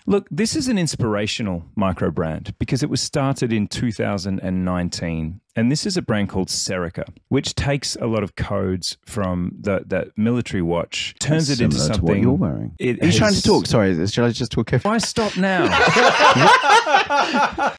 Look, this is an inspirational micro brand because it was started in 2019. And this is a brand called Serica, which takes a lot of codes from that military watch, turns it into something. To what you're wearing. Are you trying to talk? Sorry, shall I just talk? Why stop now?